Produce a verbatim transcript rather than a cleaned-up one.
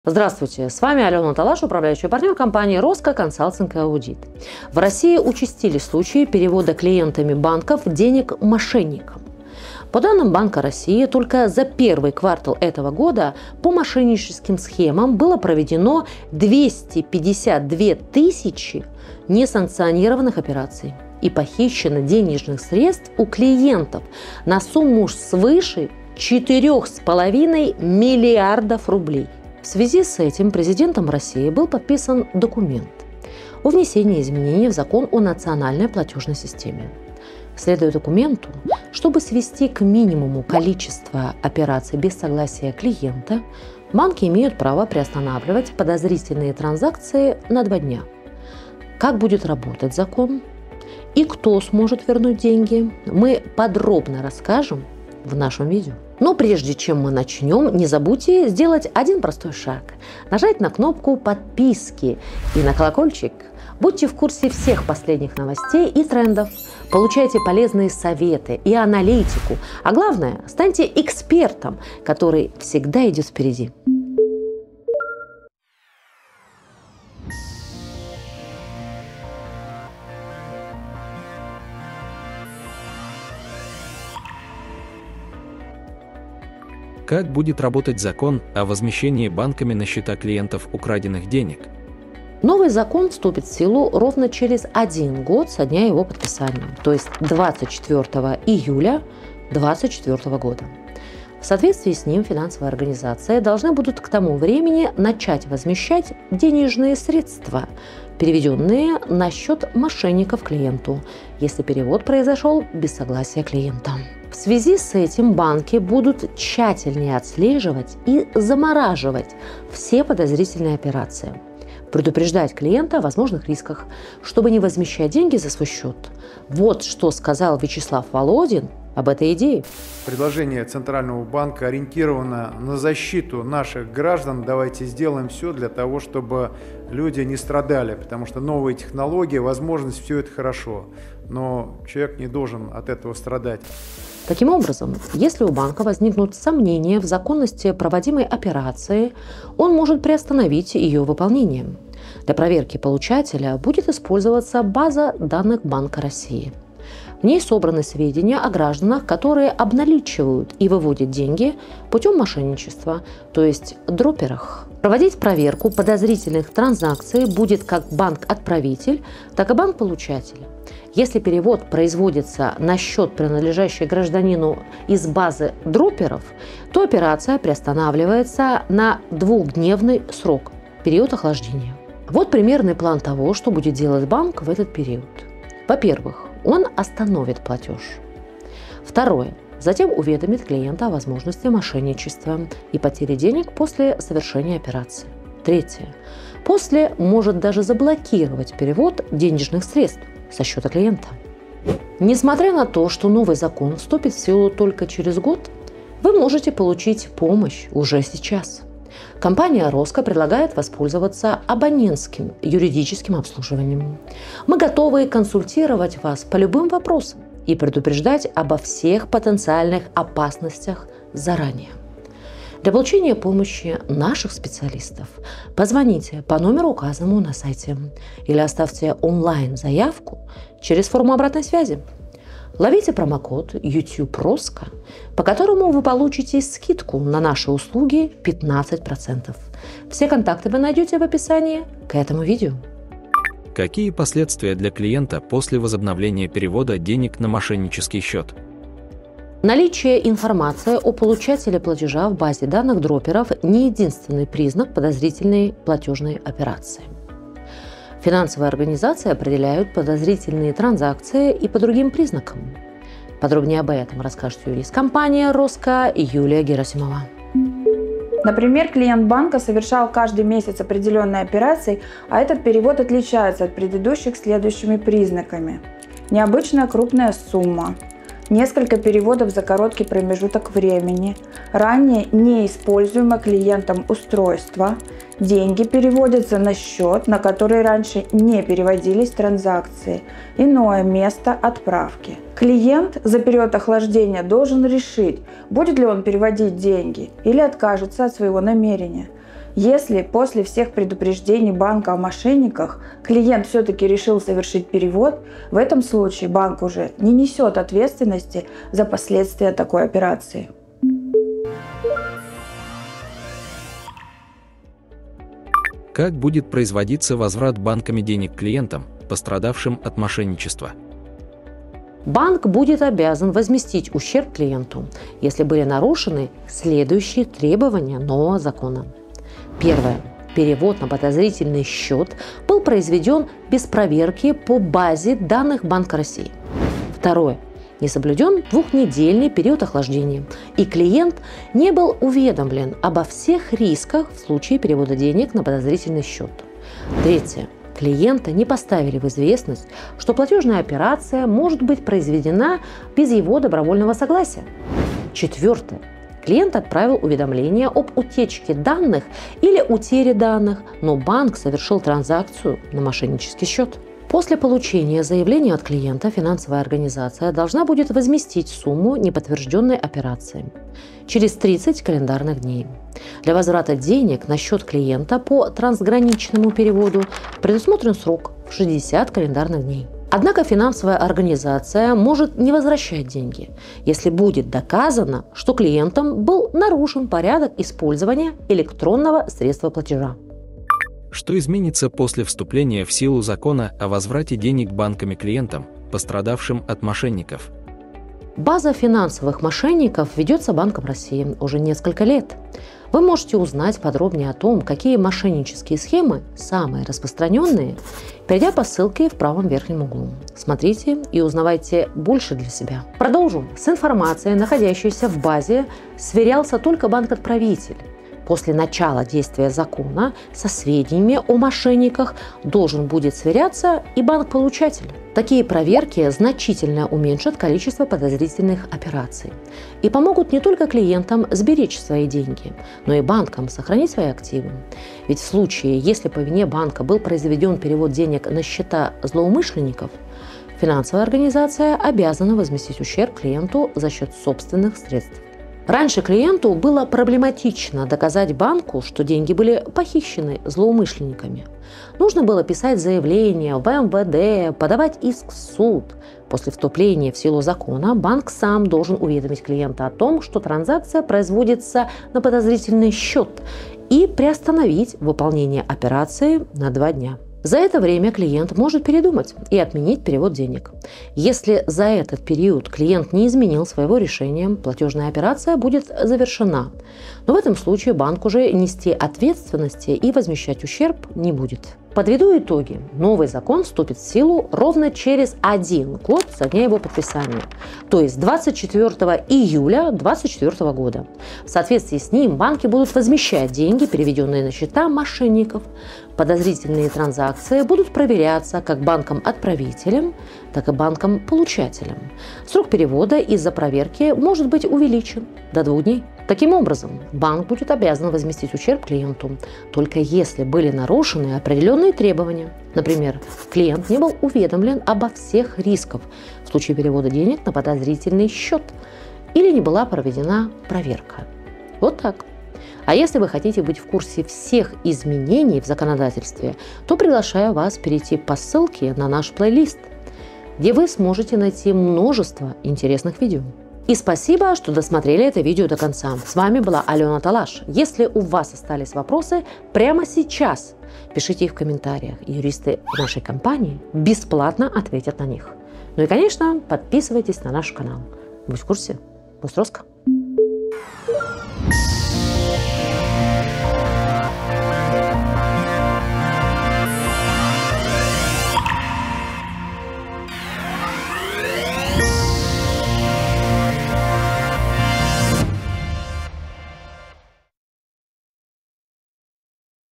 Здравствуйте, с вами Алена Талаш, управляющий партнер компании «Роско Консалтинг и Аудит». В России участились случаи перевода клиентами банков денег мошенникам. По данным Банка России, только за первый квартал этого года по мошенническим схемам было проведено двести пятьдесят две тысячи несанкционированных операций и похищено денежных средств у клиентов на сумму свыше четырёх с половиной миллиардов рублей. В связи с этим президентом России был подписан документ о внесении изменений в закон о национальной платежной системе. Следуя документу, чтобы свести к минимуму количество операций без согласия клиента, банки имеют право приостанавливать подозрительные транзакции на два дня. Как будет работать закон и кто сможет вернуть деньги, мы подробно расскажем в нашем видео. Но прежде чем мы начнем, не забудьте сделать один простой шаг. Нажать на кнопку подписки и на колокольчик. Будьте в курсе всех последних новостей и трендов. Получайте полезные советы и аналитику. А главное, станьте экспертом, который всегда идет впереди. Как будет работать закон о возмещении банками на счета клиентов украденных денег? Новый закон вступит в силу ровно через один год со дня его подписания, то есть двадцать четвёртого июля две тысячи двадцать четвёртого года. В соответствии с ним финансовые организации должны будут к тому времени начать возмещать денежные средства, переведенные на счет мошенников клиенту, если перевод произошел без согласия клиента. В связи с этим банки будут тщательнее отслеживать и замораживать все подозрительные операции, предупреждать клиента о возможных рисках, чтобы не возмещать деньги за свой счет. Вот что сказал Вячеслав Володин об этой идее. Предложение Центрального банка ориентировано на защиту наших граждан. Давайте сделаем все для того, чтобы люди не страдали, потому что новые технологии, возможность, все это хорошо, но человек не должен от этого страдать. Таким образом, если у банка возникнут сомнения в законности проводимой операции, он может приостановить ее выполнение. Для проверки получателя будет использоваться база данных Банка России. В ней собраны сведения о гражданах, которые обналичивают и выводят деньги путем мошенничества, то есть дроперах. Проводить проверку подозрительных транзакций будет как банк-отправитель, так и банк-получатель. Если перевод производится на счет, принадлежащий гражданину из базы дроперов, то операция приостанавливается на двухдневный срок, период охлаждения. Вот примерный план того, что будет делать банк в этот период. Во-первых, он остановит платеж. Второе. Затем уведомит клиента о возможности мошенничества и потери денег после совершения операции. Третье. После может даже заблокировать перевод денежных средств со счета клиента. Несмотря на то, что новый закон вступит в силу только через год, вы можете получить помощь уже сейчас. Компания «Роско» предлагает воспользоваться абонентским юридическим обслуживанием. Мы готовы консультировать вас по любым вопросам и предупреждать обо всех потенциальных опасностях заранее. Для получения помощи наших специалистов позвоните по номеру, указанному на сайте, или оставьте онлайн-заявку через форму обратной связи. Ловите промокод YouTube Роско, по которому вы получите скидку на наши услуги пятнадцать процентов. Все контакты вы найдете в описании к этому видео. Какие последствия для клиента после возобновления перевода денег на мошеннический счет? Наличие информации о получателе платежа в базе данных дроперов не единственный признак подозрительной платежной операции. Финансовые организации определяют подозрительные транзакции и по другим признакам. Подробнее об этом расскажет юрист компании «Роско» Юлия Герасимова. Например, клиент банка совершал каждый месяц определенные операции, а этот перевод отличается от предыдущих следующими признаками. Необычная крупная сумма, несколько переводов за короткий промежуток времени, ранее неиспользуемое клиентом устройство, деньги переводятся на счет, на который раньше не переводились транзакции, иное место отправки. Клиент за период охлаждения должен решить, будет ли он переводить деньги или откажется от своего намерения. Если после всех предупреждений банка о мошенниках клиент все-таки решил совершить перевод, в этом случае банк уже не несет ответственности за последствия такой операции. Как будет производиться возврат банками денег клиентам, пострадавшим от мошенничества? Банк будет обязан возместить ущерб клиенту, если были нарушены следующие требования нового закона. Первое. Перевод на подозрительный счет был произведен без проверки по базе данных Банка России. Второе. Не соблюден двухнедельный период охлаждения, и клиент не был уведомлен обо всех рисках в случае перевода денег на подозрительный счет. Третье. Клиента не поставили в известность, что платежная операция может быть произведена без его добровольного согласия. Четвертое. Клиент отправил уведомление об утечке данных или утере данных, но банк совершил транзакцию на мошеннический счет. После получения заявления от клиента финансовая организация должна будет возместить сумму неподтвержденной операции через тридцать календарных дней. Для возврата денег на счет клиента по трансграничному переводу предусмотрен срок в шестьдесят календарных дней. Однако финансовая организация может не возвращать деньги, если будет доказано, что клиентом был нарушен порядок использования электронного средства платежа. Что изменится после вступления в силу закона о возврате денег банками клиентам, пострадавшим от мошенников? База финансовых мошенников ведется Банком России уже несколько лет. Вы можете узнать подробнее о том, какие мошеннические схемы самые распространенные, перейдя по ссылке в правом верхнем углу. Смотрите и узнавайте больше для себя. Продолжим. С информацией, находящейся в базе, сверялся только банк-отправитель. После начала действия закона со сведениями о мошенниках должен будет сверяться и банк-получатель. Такие проверки значительно уменьшат количество подозрительных операций и помогут не только клиентам сберечь свои деньги, но и банкам сохранить свои активы. Ведь в случае, если по вине банка был произведен перевод денег на счета злоумышленников, финансовая организация обязана возместить ущерб клиенту за счет собственных средств. Раньше клиенту было проблематично доказать банку, что деньги были похищены злоумышленниками. Нужно было писать заявление в эм вэ дэ, подавать иск в суд. После вступления в силу закона банк сам должен уведомить клиента о том, что транзакция производится на подозрительный счет, и приостановить выполнение операции на два дня. За это время клиент может передумать и отменить перевод денег. Если за этот период клиент не изменил своего решения, платежная операция будет завершена. Но в этом случае банк уже нести ответственности и возмещать ущерб не будет. Подведу итоги. Новый закон вступит в силу ровно через один год со дня его подписания, то есть двадцать четвёртого июля две тысячи двадцать четвёртого года. В соответствии с ним банки будут возмещать деньги, переведенные на счета мошенников. Подозрительные транзакции будут проверяться как банком-отправителем, так и банком-получателем. Срок перевода из-за проверки может быть увеличен до двух дней. Таким образом, банк будет обязан возместить ущерб клиенту, только если были нарушены определенные требования. Например, клиент не был уведомлен обо всех рисках в случае перевода денег на подозрительный счет или не была проведена проверка. Вот так. А если вы хотите быть в курсе всех изменений в законодательстве, то приглашаю вас перейти по ссылке на наш плейлист, где вы сможете найти множество интересных видео. И спасибо, что досмотрели это видео до конца. С вами была Алена Талаш. Если у вас остались вопросы, прямо сейчас пишите их в комментариях. Юристы нашей компании бесплатно ответят на них. Ну и, конечно, подписывайтесь на наш канал. Будь в курсе. Будь ласка.